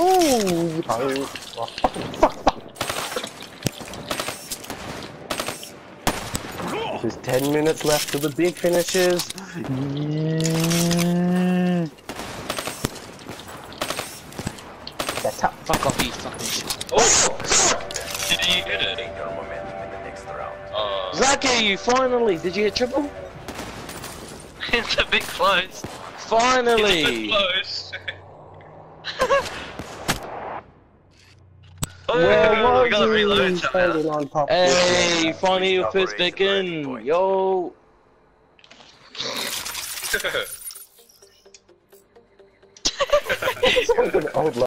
Ooh, you probably. Oh, fuck. There's 10 minutes left till the big finishes. That's up. Fuck off, you fucking shit. Oh! Did you hit it? Tzaki, finally! Did you hit triple? It's a bit close. Finally! It's a bit close. Well, we gotta reload somehow. Hey, finally your first pick in. Yo! Someone